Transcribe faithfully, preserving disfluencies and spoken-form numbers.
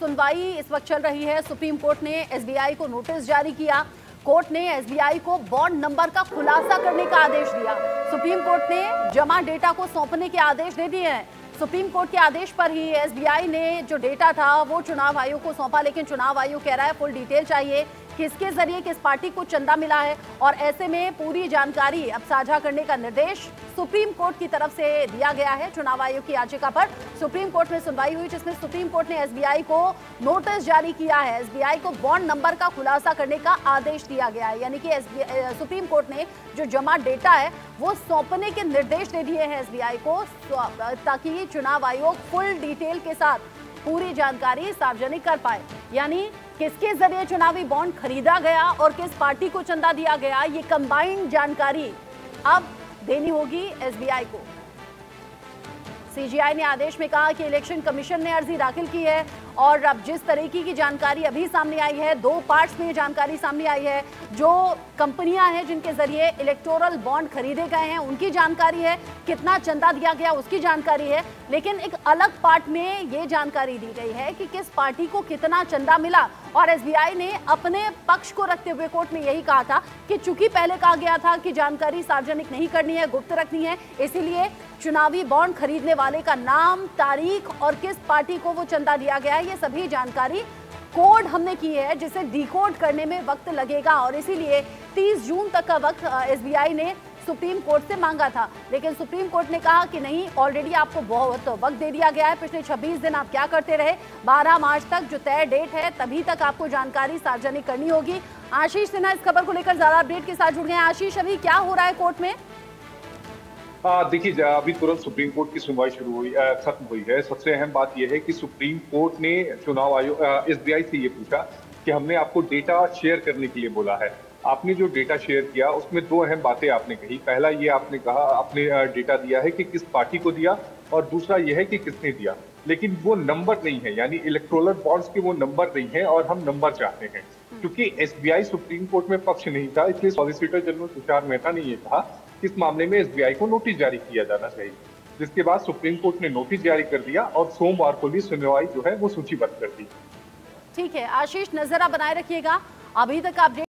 सुनवाई इस वक्त चल रही है। सुप्रीम कोर्ट ने एसबीआई को नोटिस जारी किया। कोर्ट ने एसबीआई को बॉन्ड नंबर का खुलासा करने का आदेश दिया। सुप्रीम कोर्ट ने जमा डेटा को सौंपने के आदेश दे दिए हैं। सुप्रीम कोर्ट के आदेश पर ही एसबीआई ने जो डेटा था वो चुनाव आयोग को सौंपा, लेकिन चुनाव आयोग कह रहा है फुल डिटेल चाहिए, किसके जरिए किस पार्टी को चंदा मिला है, और ऐसे में पूरी जानकारी अब साझा करने का निर्देश सुप्रीम कोर्ट की तरफ से दिया गया है। चुनाव आयोग की याचिका पर सुप्रीम कोर्ट में सुनवाई हुई, जिसमें सुप्रीम कोर्ट ने एसबीआई को नोटिस जारी किया है। एसबीआई को बॉन्ड नंबर का खुलासा करने का आदेश दिया गया है, यानी कि सुप्रीम कोर्ट ने जो जमा डेटा है वो सौंपने के निर्देश दे दिए हैं एसबीआई को, ताकि चुनाव आयोग फुल डिटेल के साथ पूरी जानकारी सार्वजनिक कर पाए। यानी किसके जरिए चुनावी बॉन्ड खरीदा गया और किस पार्टी को चंदा दिया गया, ये कंबाइंड जानकारी अब देनी होगी एसबीआई को। सीजीआई ने आदेश में कहा कि इलेक्शन कमीशन ने अर्जी दाखिल की है, और अब जिस तरीके की जानकारी अभी सामने आई है, दो पार्ट्स में जानकारी सामने आई है। जो कंपनियां हैं जिनके जरिए इलेक्टोरल बॉन्ड खरीदे गए हैं उनकी जानकारी है, कितना चंदा दिया गया उसकी जानकारी है, लेकिन एक अलग पार्ट में ये जानकारी दी गई है कि किस पार्टी को कितना चंदा मिला। और एसबीआई ने अपने पक्ष को रखते हुए कोर्ट में यही कहा था कि चूंकि पहले कहा गया था कि जानकारी सार्वजनिक नहीं करनी है, गुप्त रखनी है, इसीलिए चुनावी बॉन्ड खरीदने वाले का नाम, तारीख और किस पार्टी को वो चंदा दिया गया है, ये सभी जानकारी कोड हमने की है, जिसे डिकोड करने में वक्त लगेगा। और इसीलिए तीस जून तक का वक्त एसबीआई ने सुप्रीम कोर्ट से मांगा था, लेकिन सुप्रीम कोर्ट ने कहा कि नहीं, ऑलरेडी आपको बहुत वक्त दे दिया गया है। पिछले छब्बीस दिन आप क्या करते रहे, बारह मार्च तक जो तय डेट है तभी तक आपको जानकारी सार्वजनिक करनी होगी। आशीष सिन्हा इस खबर को लेकर ज्यादा अपडेट के साथ जुड़ गए हैं। आशीष, अभी क्या हो रहा है कोर्ट में? देखिए, अभी तुरंत सुप्रीम कोर्ट की सुनवाई शुरू हुई खत्म हुई है। सबसे अहम बात यह है कि सुप्रीम कोर्ट ने चुनाव आयोग एसबीआई से ये पूछा कि हमने आपको डेटा शेयर करने के लिए बोला है, आपने जो डेटा शेयर किया उसमें दो अहम बातें आपने कही। पहला ये आपने कहा, आपने डेटा दिया है कि किस पार्टी को दिया, और दूसरा ये है कि किसने दिया, लेकिन वो नंबर नहीं है, यानी इलेक्टोरल बॉन्ड्स के वो नंबर नहीं है, और हम नंबर चाहते हैं। क्योंकि एसबीआई सुप्रीम कोर्ट में पक्ष नहीं था, इसलिए सॉलिसिटर जनरल तुषार मेहता ने यह कहा कि इस मामले में एसबीआई को नोटिस जारी किया जाना चाहिए, जिसके बाद सुप्रीम कोर्ट ने नोटिस जारी कर दिया और सोमवार को भी सुनवाई जो है वो सूचीबद्ध कर दी। ठीक है आशीष, नजर आप बनाए रखिएगा। अभी तक अपडेट